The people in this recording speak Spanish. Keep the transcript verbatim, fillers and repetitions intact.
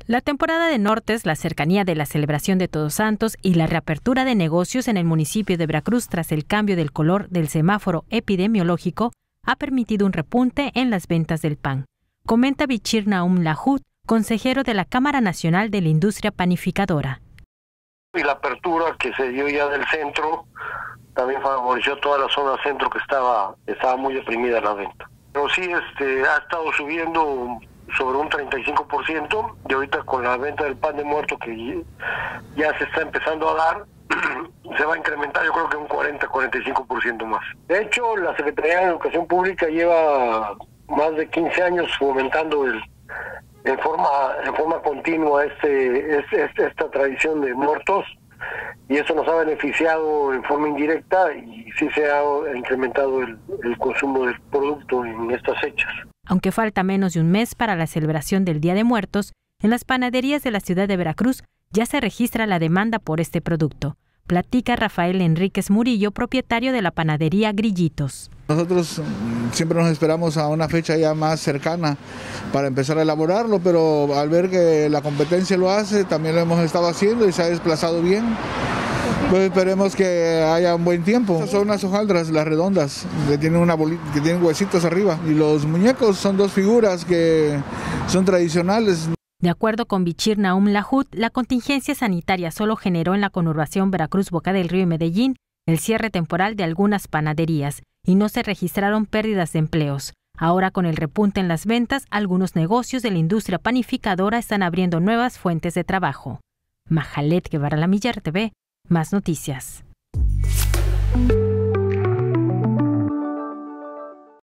La temporada de Nortes, la cercanía de la celebración de Todos Santos y la reapertura de negocios en el municipio de Veracruz tras el cambio del color del semáforo epidemiológico ha permitido un repunte en las ventas del pan. Comenta Bichir Naum Lahut, consejero de la Cámara Nacional de la Industria Panificadora. Y la apertura que se dio ya del centro también favoreció toda la zona centro que estaba estaba muy deprimida la venta. Pero sí este ha estado subiendo sobre un treinta y cinco por ciento y ahorita con la venta del pan de muerto que ya se está empezando a dar, se va a incrementar yo creo que un cuarenta a cuarenta y cinco por ciento más. De hecho, la Secretaría de Educación Pública lleva más de quince años fomentando el, en forma en forma continua este, este esta tradición de muertos, y eso nos ha beneficiado en forma indirecta y sí se ha incrementado el, el consumo del producto en estas fechas. Aunque falta menos de un mes para la celebración del Día de Muertos, en las panaderías de la ciudad de Veracruz ya se registra la demanda por este producto. Platica Rafael Enríquez Murillo, propietario de la panadería Grillitos. Nosotros siempre nos esperamos a una fecha ya más cercana para empezar a elaborarlo, pero al ver que la competencia lo hace, también lo hemos estado haciendo y se ha desplazado bien. Pues esperemos que haya un buen tiempo. Estas son unas hojaldras, las redondas, que tienen, una bolita, que tienen huesitos arriba. Y los muñecos son dos figuras que son tradicionales. De acuerdo con Bichir Naum Lahut, la contingencia sanitaria solo generó en la conurbación Veracruz, Boca del Río y Medellín el cierre temporal de algunas panaderías y no se registraron pérdidas de empleos. Ahora, con el repunte en las ventas, algunos negocios de la industria panificadora están abriendo nuevas fuentes de trabajo. Mahalet Guevara, La Millar T V, más noticias.